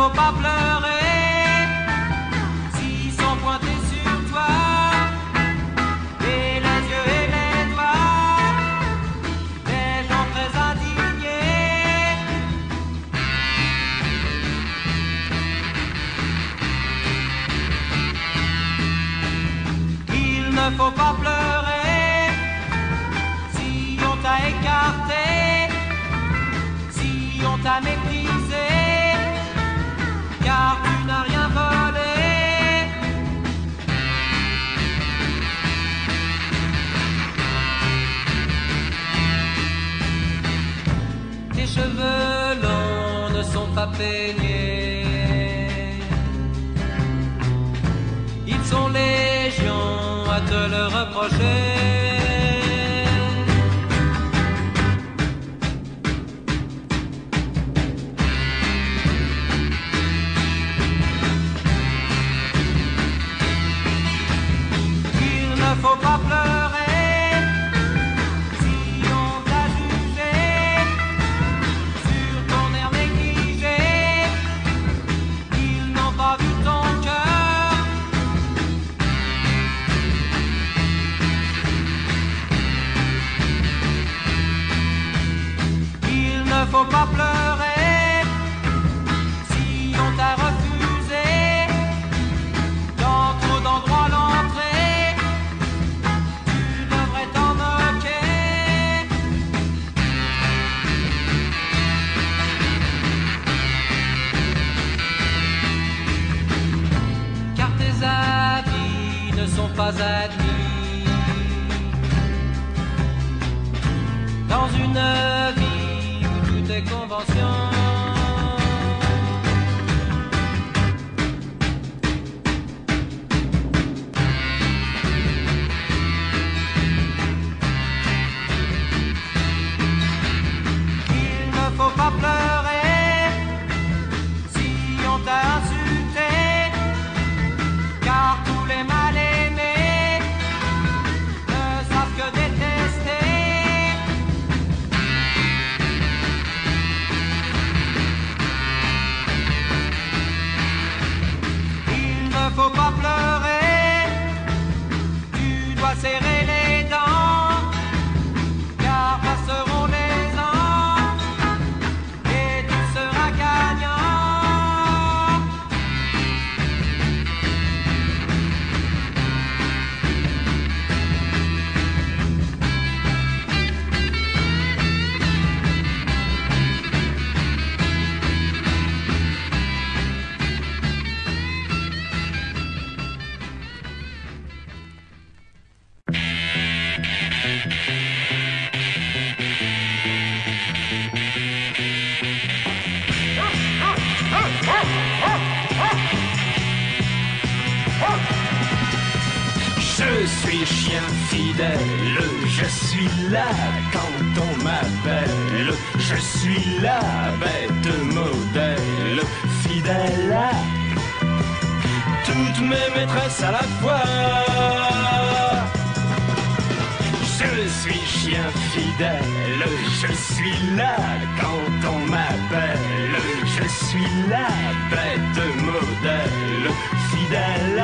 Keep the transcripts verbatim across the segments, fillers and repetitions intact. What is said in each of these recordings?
faut pas pleurer s'ils sont pointés sur toi, et les yeux et les doigts des gens très indignés. Il ne faut pas pleurer si on t'a écarté, si on t'a méprisé, car tu n'as rien volé. Tes cheveux longs ne sont pas peignés, ils sont légion à te le reprocher. Faut pas pleurer si on t'a jugé sur ton air négligé. Ils n'ont pas vu ton cœur. Il ne faut pas pleurer si on t'a refusé dans trop d'endroits l'entrée. Sont pas admis dans une vie où tout est convention. Il ne faut pas pleurer si on t'a insulté, car tous les mal faut pas pleurer, tu dois serrer les dents, car passeront les ans et tu seras gagnant. Je suis chien fidèle, je suis là quand on m'appelle. Je suis la bête modèle, fidèle à toutes mes maîtresses à la fois. Je suis chien fidèle, je suis là quand on m'appelle. Je suis la bête modèle, fidèle à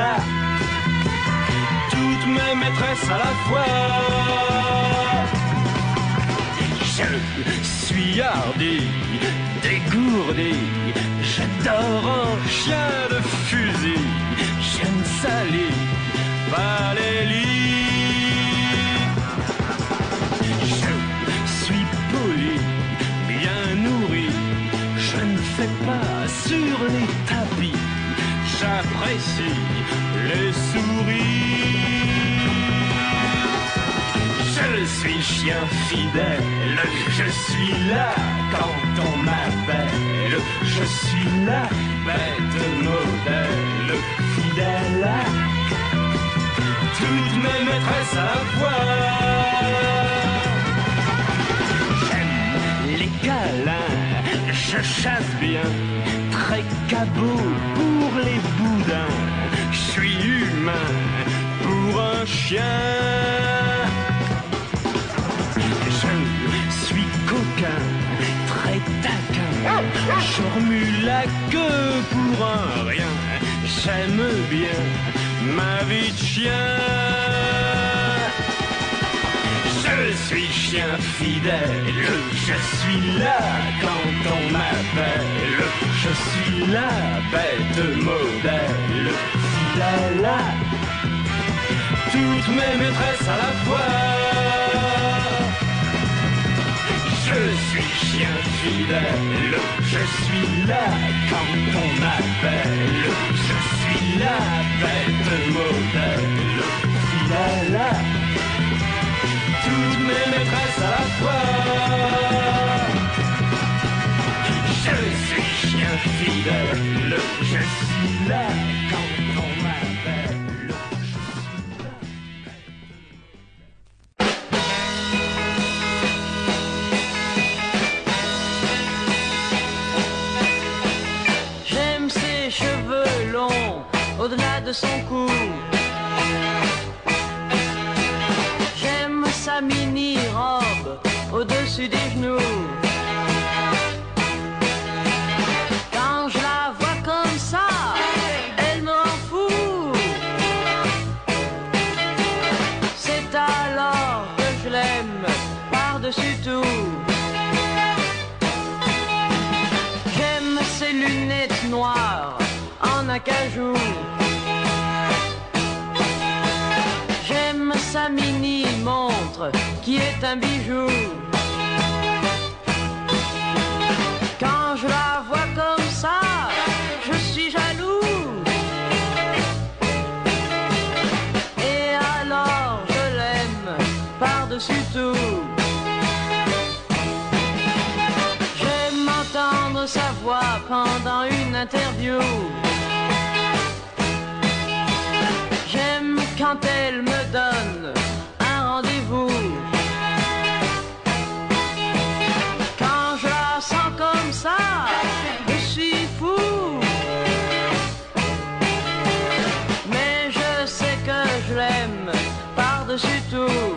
toutes mes maîtresses à la fois. Je suis hardi, dégourdi, j'adore un chien de fusil. Je ne salis pas les lits. Je suis poli, bien nourri, je ne fais pas sur les tapis. J'apprécie les souris. Je suis chien fidèle, je suis là quand on m'appelle. Je suis la bête modèle, fidèle à toutes mes maîtresses à la fois. J'aime les câlins, je chasse bien, très cabot pour les boudins. Je suis humain pour un chien. Je suis coquin, très taquin, je remue la queue pour j'aime bien ma vie de chien. Je suis chien fidèle, je suis là quand on m'appelle. Je suis la bête modèle, fidèle à toutes mes maîtresses à la fois. Je suis chien fidèle, je suis là quand on m'appelle. Je suis la bête modèle, fidèle à toutes mes maîtresses à la fois. Je suis chien fidèle, je suis là quand on m'appelle. J'aime ses cheveux longs au-delà de son cou. J'aime sa mini-robe au-dessus des genoux. Quand je la vois comme ça, elle me rend fou. C'est alors que je l'aime par-dessus tout. J'aime ses lunettes noires en acajou. J'aime sa mini-montre qui est un bijou. Quand je la vois comme ça, je suis jaloux. Et alors je l'aime par-dessus tout. J'aime entendre sa voix pendant une interview. J'aime quand elle me donne un rendez-vous. Quand je la sens comme ça, je suis fou. Mais je sais que je l'aime par-dessus tout.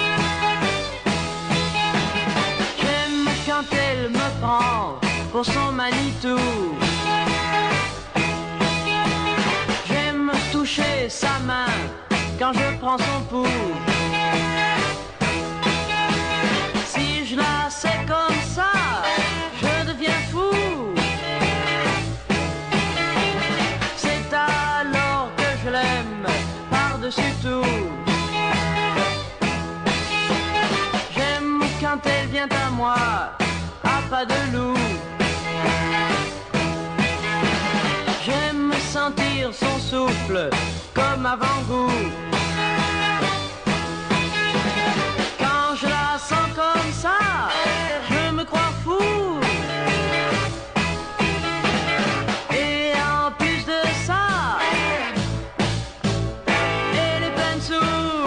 J'aime quand elle me prend pour son Manitou. J'aime toucher sa main quand je prends son pouls. Si je la sais comme ça, je deviens fou. C'est alors que je l'aime par-dessus tout. J'aime quand elle vient à moi à pas de loup. J'aime sentir son souffle comme avant-goût. Quand je la sens comme ça, je me crois fou. Et en plus de ça, elle est pleine de sous.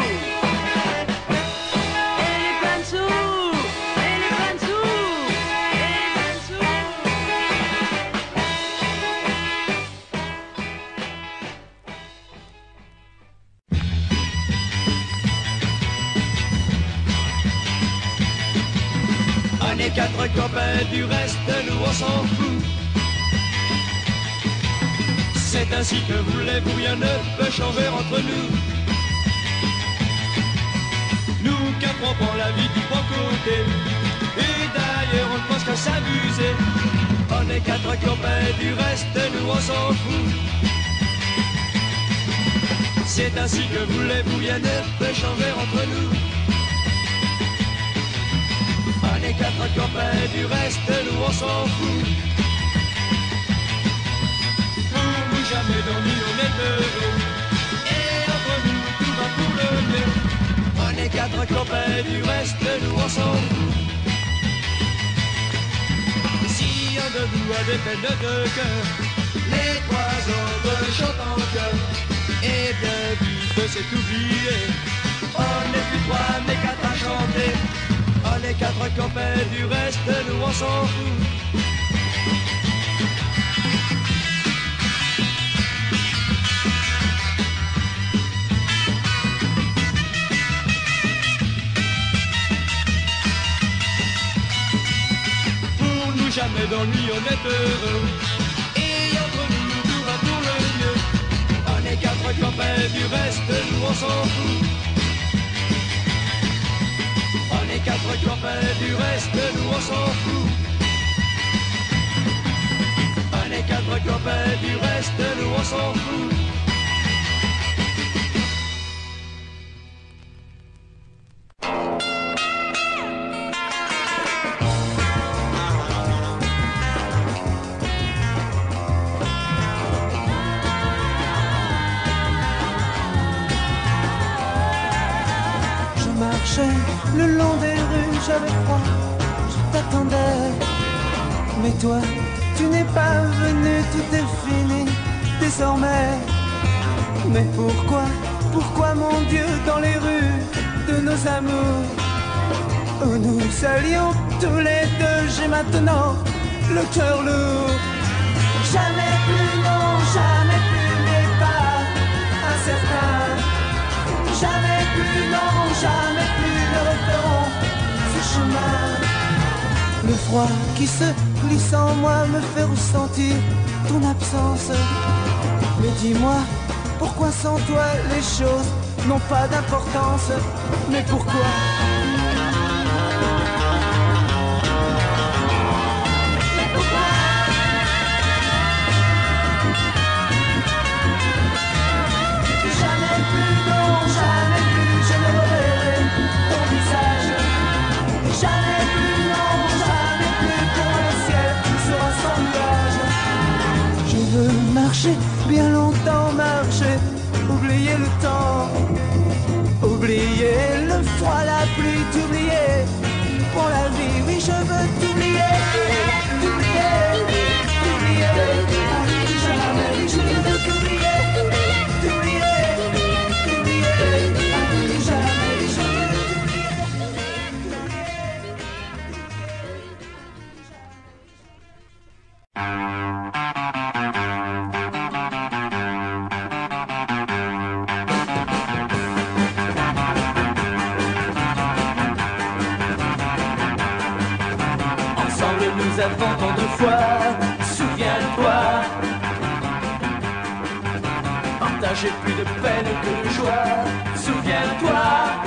Elle est pleine de sous. Elle est pleine de sous. Elle est pleine de sous. On est quatre copains, du reste nous on s'en fout. C'est ainsi que voulez-vous, rien ne peut changer entre nous. Nous quatre on prend la vie du bon côté. Et d'ailleurs on ne pense qu'à s'amuser. On est quatre copains, du reste nous on s'en fout. C'est ainsi que voulez-vous, rien ne peut changer entre nous. On est quatre copains, du reste nous on s'en fout. Pour nous jamais dormir, on est heureux. Et entre nous tout va pour le mieux. On est quatre copains, du reste nous on s'en fout. Si un de nous a des peines de cœur, les trois autres chantent en chœur. Et bien vite c'est oublié. On n'est plus trois mais quatre à chanter. On est quatre copains, du reste, nous on s'en fout. Pour nous jamais d'ennui, on est heureux. Et entre nous, tout va pour le mieux. s'en fout. Prenez quatre copains, du reste, nous on s'en fout. Prenez quatre copains, du reste, nous on s'en fout. Le long des rues, j'avais froid, je t'attendais. Mais toi, tu n'es pas venu, tout est fini désormais. Mais pourquoi, pourquoi mon Dieu, dans les rues de nos amours, où nous allions tous les deux, j'ai maintenant le cœur lourd. Jamais plus, non, jamais plus les pas incertains. Jamais plus, non, jamais plus ne referont ce chemin. Le froid qui se glisse en moi me fait ressentir ton absence. Mais dis-moi, pourquoi sans toi les choses n'ont pas d'importance? Mais pourquoi? Mais pourquoi? Jamais plus, non, jamais plus je ne reverrai ton visage. Jamais plus, non, jamais plus pour le ciel sera sans nuage. Je veux marcher bien longtemps, marcher, oublier le temps, oublier le froid, la pluie, t'oublier pour la vie. Oui, je veux t'oublier, t'oublier, t'oublier. Jamais je ne veux t'oublier, t'oublier. Ensemble nous avons tant de fois, souviens-toi, partagé plus de peine que de joie, souviens-toi.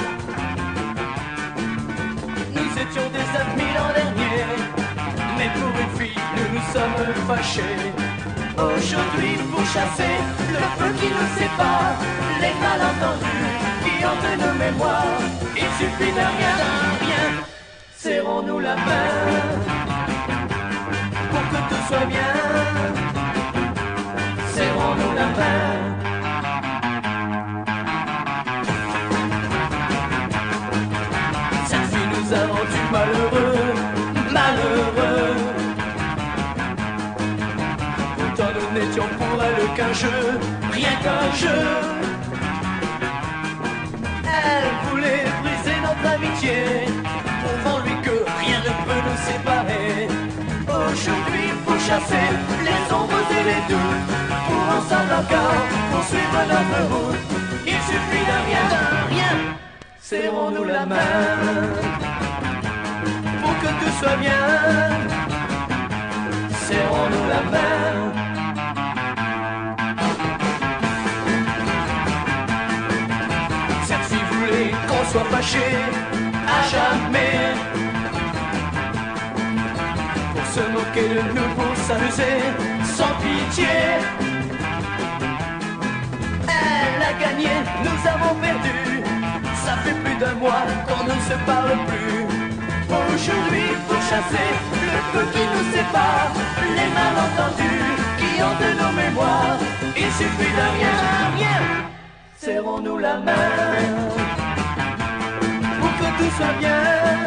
Nous étions des amis l'an dernier, mais pour une fille nous nous sommes fâchés. Aujourd'hui pour chasser le feu qui nous sépare, les malentendus qui hantent nos mémoires, il suffit de rien, d'un rien, serrons-nous la main pour que tout soit bien, serrons-nous la main. Cette fille nous a rendu malheureux, malheureux. Pourtant nous n'étions pour elle qu'un jeu, rien qu'un jeu. Elle voulait briser notre amitié, prouvant lui que rien ne peut nous séparer. Aujourd'hui faut chasser les ombres et les doutes, pour ensemble encore poursuivre notre route. Il suffit de rien, de rien, serrons-nous la main pour que tout soit bien, serrons-nous la main. Cette fille voulait qu'on soit fâchés à jamais, pour se moquer de nous, pour s'amuser sans pitié. Elle a gagné, nous avons perdu, ça fait plus d'un mois qu'on ne se parle plus. Aujourd'hui faut chasser le feu qui nous sépare, les malentendus qui hantent nos mémoires. Il suffit de rien, rien, serrons-nous la main pour que tout soit bien,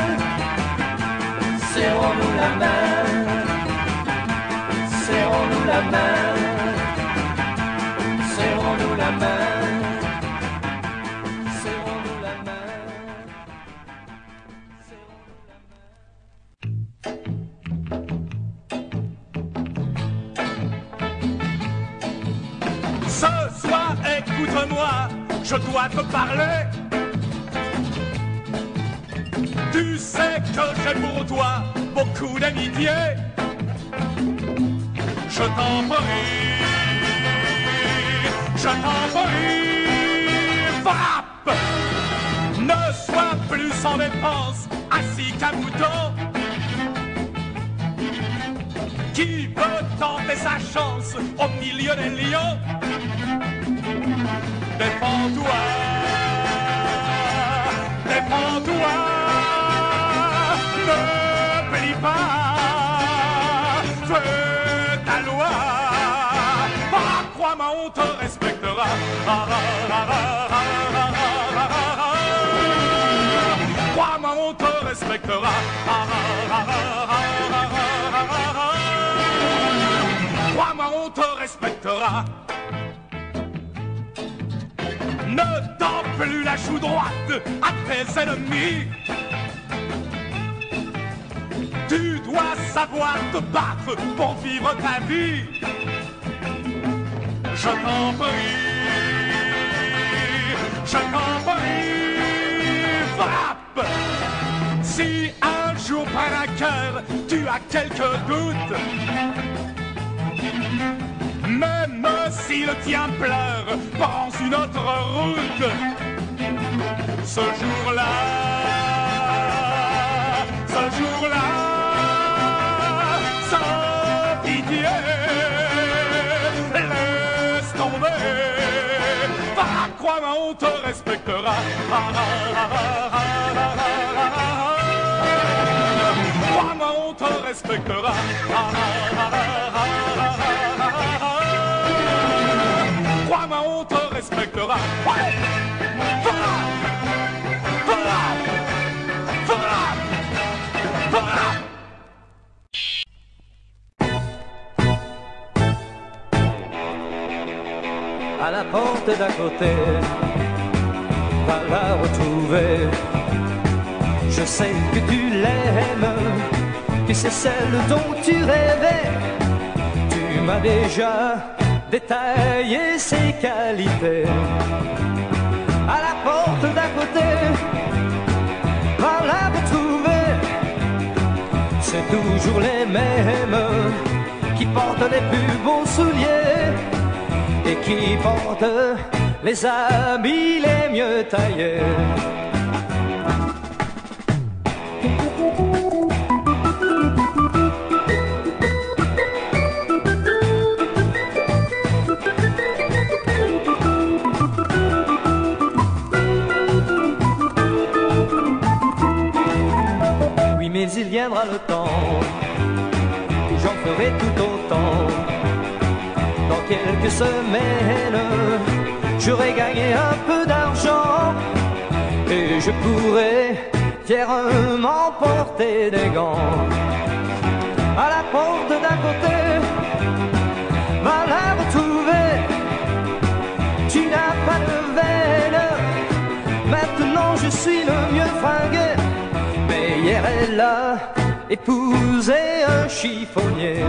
serrons-nous la main, serrons-nous la main, serrons-nous la main, serrons-nous la main, serrons-nous la main. Ce soir, écoute-moi, je dois te parler. Tu sais que j'ai pour toi beaucoup d'amitié. Je t'en prie, je t'en prie, frappe. Ne sois plus sans défense, assis qu'un mouton qui veut tenter sa chance au milieu des lions. Défends-toi, défends-toi, ne plie pas, fais ta loi. Ah, crois-moi, on te respectera. Ah, ah, ah, ah, ah, ah, ah, ah. Crois-moi, on te respectera. Ah, ah, ah, ah, ah, ah, ah, ah. Crois-moi, on te respectera. Ne tends plus la joue droite à tes ennemis. Tu dois savoir te battre pour vivre ta vie. Je t'en prie, je t'en prie, frappe. Si un jour par un cœur tu as quelques doutes, même si le tien pleure, prends une autre route. Ce jour-là, ce jour-là, sans pitié, laisse tomber. Ah, crois-moi, on te respectera. Ah, ah, ah, ah, ah, ah, ah. Crois-moi, on te respectera. Ah, ah, ah, ah, ah, ah. Crois-moi, on te respectera. Ouais. Fera, fera, fera, fera. À la porte d'à côté, va la retrouver. Je sais que tu l'aimes, que c'est celle dont tu rêvais. Tu m'as déjà détailler ses qualités. À la porte d'à côté, va la retrouver. C'est toujours les mêmes qui portent les plus beaux souliers et qui portent les habits les mieux taillés. Mais il viendra le temps où j'en ferai tout autant. Dans quelques semaines, j'aurai gagné un peu d'argent et je pourrai fièrement porter des gants. À la porte d'à côté, va la retrouver. Tu n'as pas de veine, maintenant je suis le mieux fringué. Mais hier elle a épousé un chiffonnier.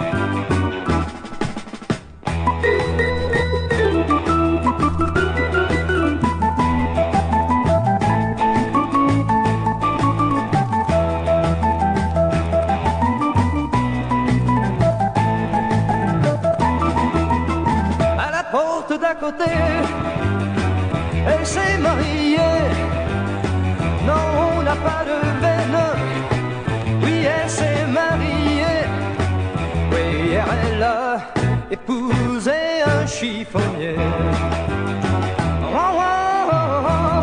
À la porte d'à côté, elle s'est mariée. Non, on n'a pas de veine. Oui, elle s'est mariée. Oui, hier elle a épousé un chiffonnier. Oh, oh, oh, oh.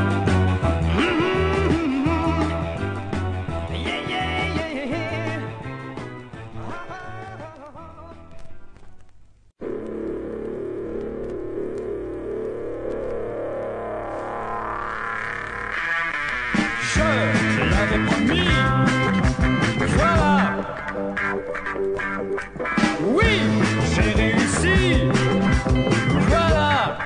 Mm-hmm. Yeah, yeah, yeah, yeah. Je l'avais promis. Voilà. Oui, j'ai réussi. Voilà.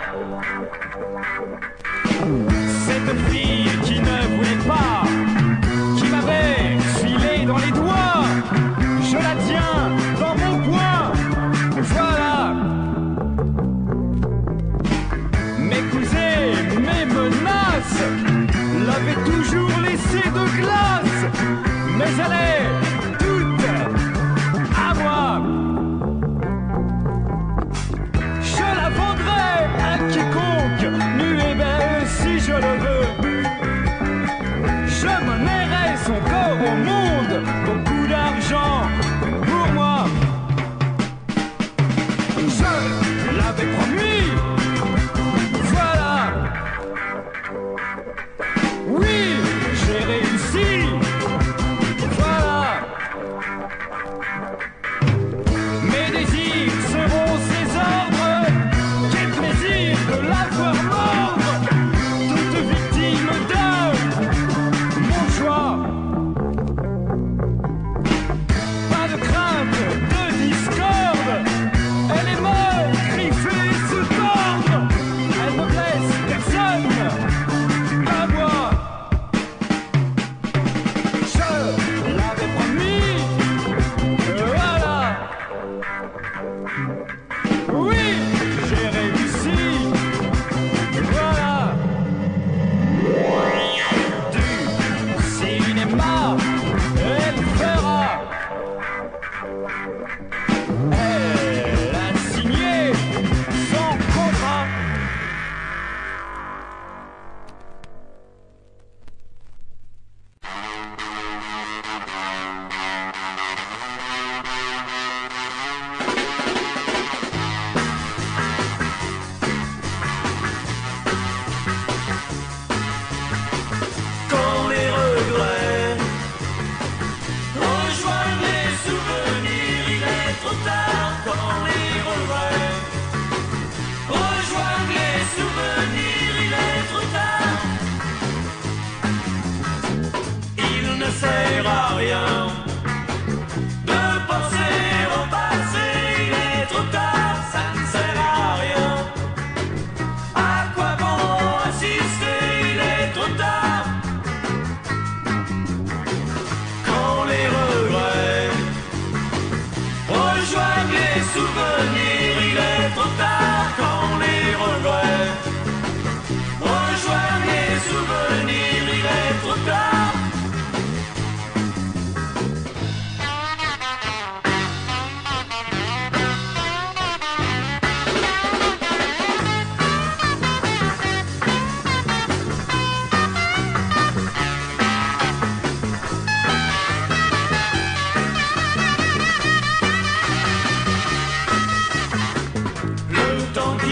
Cette fille qui ne voulait pas, qui m'avait filé dans les doigts, je la tiens dans mon poing. Voilà. M'épouser, mes menaces l'avait toujours laissé de glace, mais elle est toute à moi. Je la vendrai à quiconque, nue et belle.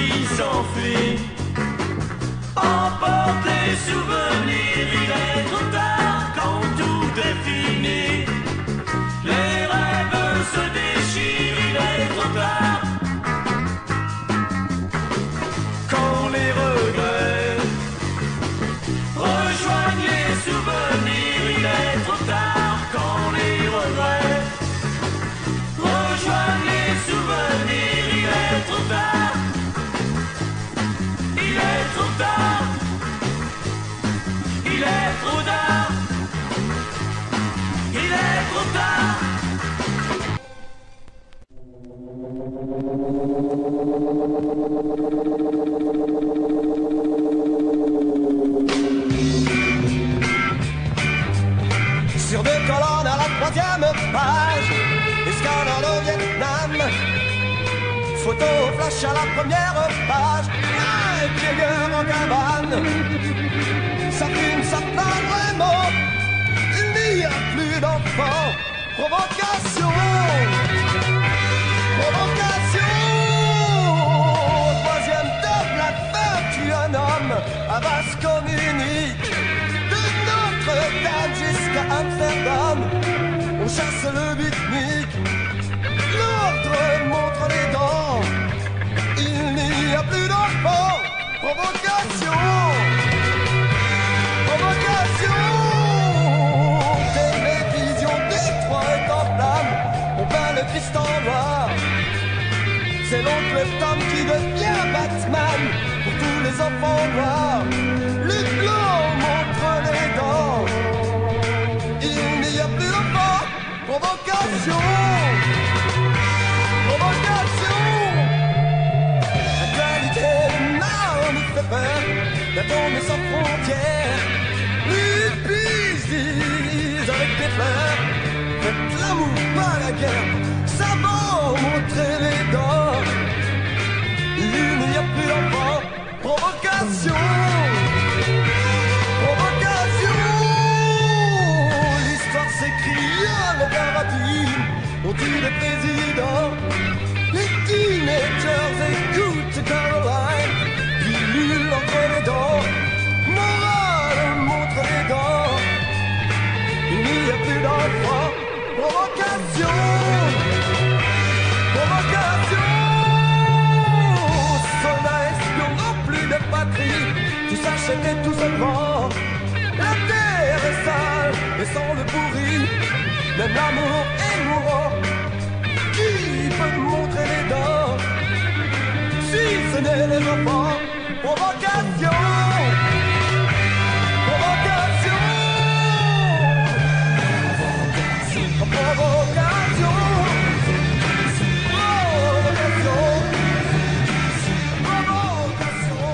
qui s'enfuit. Emporte les souvenirs, il est trop tard quand tout est fini. Les rêves se déchirent, il est trop tard. Quand les regrets rejoignent les souvenirs, il est trop tard. Quand les regrets rejoignent les souvenirs, il est trop tard. Il est trop tard. Il est trop tard. Il est trop tard. Sur deux colonnes à la troisième page, escalade au Vietnam. Photo flash à la première page, ah, Jagger en cabane. Ça fume, ça parle vraiment, il n'y a plus d'enfants. Provocation, provocation. Troisième table, la fin tue un homme à base communique. De Notre-Dame jusqu'à Amsterdam, on chasse le beatnik. L'ordre montre les dents, il n'y a plus d'enfants. Provocation, provocation. Télévision Détroit est en flamme, on peint le Christ en noir. C'est l'oncle Tom qui devient Batman pour tous les enfants noirs. Les blancs montrent les dents, il n'y a plus d'enfants. Provocation, provocation. Actualité, non, on nous fait peur. La tombe est sans frontières. Les bisous avec des fleurs. Faites l'amour, pas la guerre. Ça va montrer les dents. Il n'y a plus d'enfants. Provocation, provocation. L'histoire s'écrit à le paradis. On tue les présidents. Les teenagers écoutent Caroline. Pilule entre les dents. Morale montre les dents. Il n'y a plus d'enfants. Provocation, provocation. Soldats espions remplis de patrie, tout s'achète et tout se vend. La terre est sale et sans le pourri, même l'amour est mourant. Qui peut montrer les dents si ce n'est les enfants? Provocation, provocation. Provocation, provocation,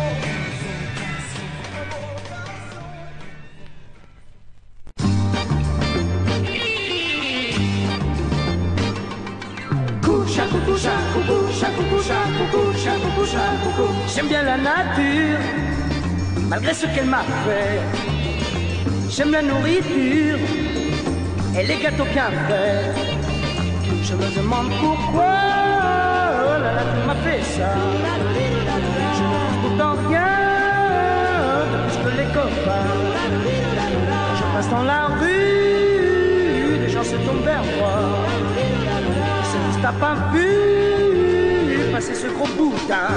provocation. J'aime bien la nature, malgré ce qu'elle m'a fait. J'aime la nourriture et les gâteaux bien faits. Je me demande pourquoi la nature m'a fait ça. Je ne trouve pourtant rien de plus que les copains. Je passe dans la rue, les gens se tombent vers moi. C'est juste à pas vu passer ce gros boutin.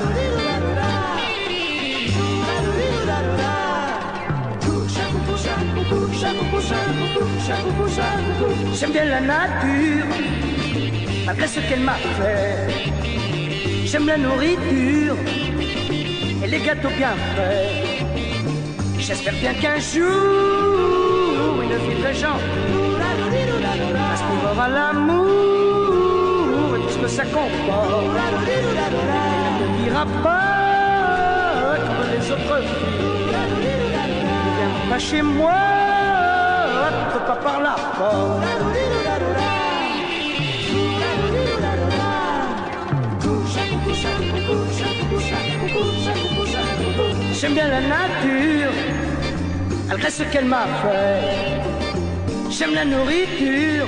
J'aime bien la nature, malgré ce qu'elle m'a fait. J'aime la nourriture et les gâteaux bien faits. J'espère bien qu'un jour une fille très gentille aspirera l'amour et tout ce que ça comporte. Elle ne dira pas comme les autres filles. Ne viens pas chez moi, ne pas par la porte. J'aime bien la nature, malgré ce qu'elle m'a fait. J'aime la nourriture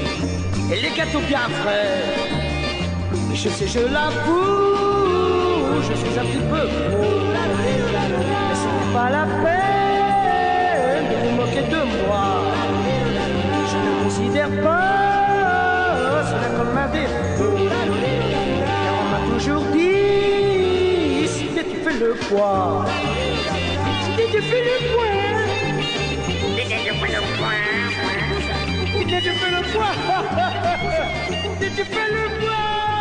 et les gâteaux bien frais. Mais je sais, je l'avoue, je suis un petit peu gros. Mais ce n'est pas la peine de vous moquer de moi. Je ne considère pas cela comme un défaut. Car on m'a toujours dit, si tu fais le poids, si tu fais le poids, si tu fais le poids, si tu fais le poids, si tu fais le poids.